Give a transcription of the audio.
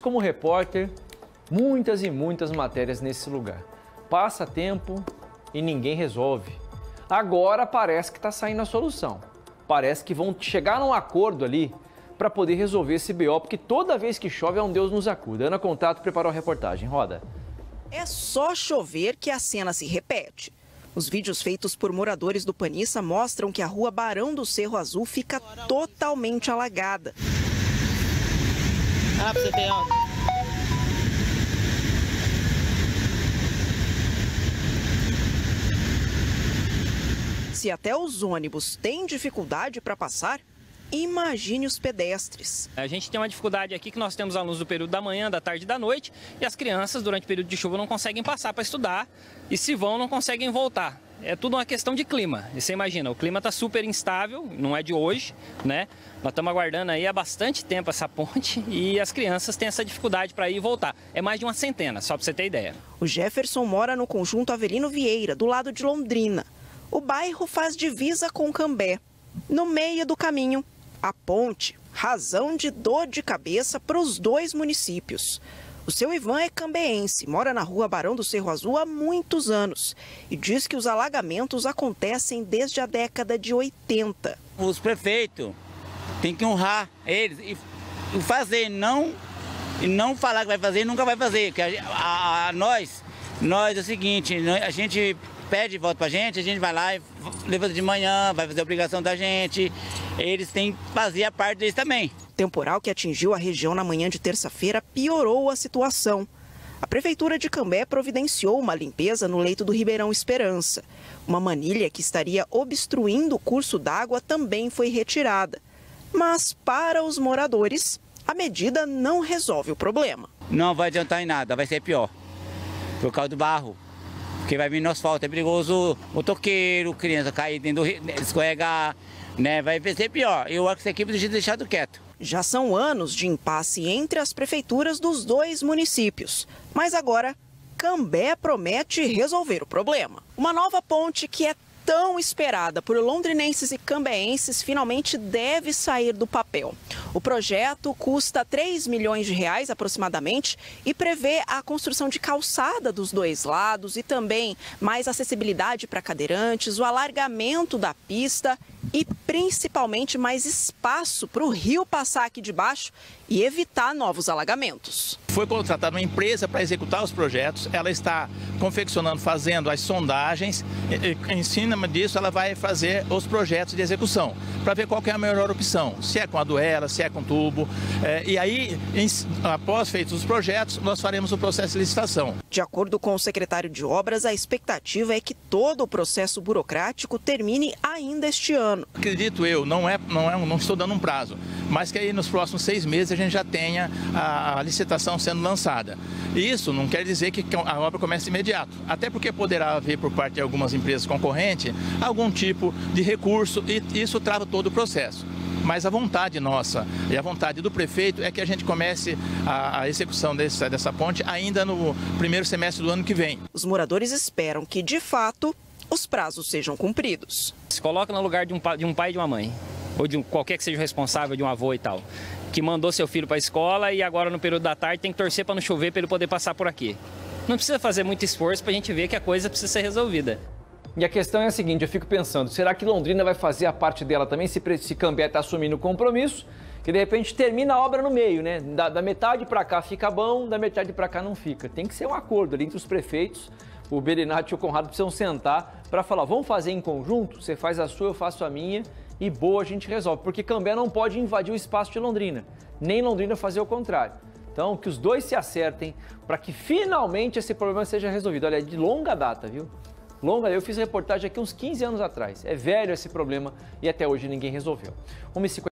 como repórter, muitas e muitas matérias nesse lugar. Passa tempo e ninguém resolve. Agora parece que está saindo a solução. Parece que vão chegar num acordo ali para poder resolver esse BO, porque toda vez que chove é um Deus nos acuda. Ana Contato preparou a reportagem. Roda. É só chover que a cena se repete. Os vídeos feitos por moradores do Paniça mostram que a rua Barão do Cerro Azul fica totalmente alagada. Ah, pra você ter água. Se até os ônibus têm dificuldade para passar, imagine os pedestres. A gente tem uma dificuldade aqui que nós temos alunos do período da manhã, da tarde e da noite, e as crianças durante o período de chuva não conseguem passar para estudar, e se vão não conseguem voltar. É tudo uma questão de clima. E você imagina, o clima está super instável, não é de hoje, né? Nós estamos aguardando aí há bastante tempo essa ponte e as crianças têm essa dificuldade para ir e voltar. É mais de uma centena, só para você ter ideia. O Jefferson mora no conjunto Avelino Vieira, do lado de Londrina. O bairro faz divisa com Cambé. No meio do caminho, a ponte, razão de dor de cabeça para os dois municípios. O seu Ivan é cambeense, mora na rua Barão do Cerro Azul há muitos anos e diz que os alagamentos acontecem desde a década de 80. Os prefeitos têm que honrar eles e fazer, não falar que vai fazer, nunca vai fazer. Porque nós é o seguinte, a gente pede voto pra gente, a gente vai lá e levanta de manhã, vai fazer a obrigação da gente. Eles têm que fazer a parte deles também. O temporal que atingiu a região na manhã de terça-feira piorou a situação. A Prefeitura de Cambé providenciou uma limpeza no leito do Ribeirão Esperança. Uma manilha que estaria obstruindo o curso d'água também foi retirada. Mas, para os moradores, a medida não resolve o problema. Não vai adiantar em nada, vai ser pior. Por causa do barro. Porque vai vir no asfalto, é perigoso motoqueiro, criança cair dentro do rio, escorregar, né? Vai ser pior. Eu acho que essa equipe deixa deixado quieto. Já são anos de impasse entre as prefeituras dos dois municípios. Mas agora, Cambé promete resolver o problema. Uma nova ponte que é tão esperada por londrinenses e cambeenses finalmente deve sair do papel. O projeto custa R$3 milhões aproximadamente e prevê a construção de calçada dos dois lados e também mais acessibilidade para cadeirantes, o alargamento da pista e principalmente mais espaço para o rio passar aqui de baixo e evitar novos alagamentos. Foi contratada uma empresa para executar os projetos, ela está confeccionando, fazendo as sondagens, em cima disso ela vai fazer os projetos de execução, para ver qual que é a melhor opção, se é com a duela, se é com tubo, e aí, após feitos os projetos, nós faremos o processo de licitação. De acordo com o secretário de Obras, a expectativa é que todo o processo burocrático termine ainda este ano. Acredito eu, não estou dando um prazo, mas que aí nos próximos 6 meses a gente já tenha a licitação sendo lançada. E isso não quer dizer que a obra comece imediato, até porque poderá haver por parte de algumas empresas concorrentes algum tipo de recurso e isso trava todo o processo. Mas a vontade nossa e a vontade do prefeito é que a gente comece a execução dessa ponte ainda no primeiro semestre do ano que vem. Os moradores esperam que, de fato, os prazos sejam cumpridos. Se coloca no lugar de um pai e de uma mãe, ou de qualquer que seja o responsável, de um avô e tal, que mandou seu filho para a escola e agora no período da tarde tem que torcer para não chover para ele poder passar por aqui. Não precisa fazer muito esforço para a gente ver que a coisa precisa ser resolvida. E a questão é a seguinte, eu fico pensando, será que Londrina vai fazer a parte dela também, se Cambé está assumindo o compromisso, que de repente termina a obra no meio, né? Da metade para cá fica bom, da metade para cá não fica. Tem que ser um acordo ali entre os prefeitos, o Berenati e o Conrado precisam sentar para falar, vamos fazer em conjunto? Você faz a sua, eu faço a minha e boa, a gente resolve. Porque Cambé não pode invadir o espaço de Londrina, nem Londrina fazer o contrário. Então, que os dois se acertem para que finalmente esse problema seja resolvido. Olha, é de longa data, viu? Eu fiz reportagem aqui uns 15 anos atrás. É velho esse problema e até hoje ninguém resolveu. 1h50.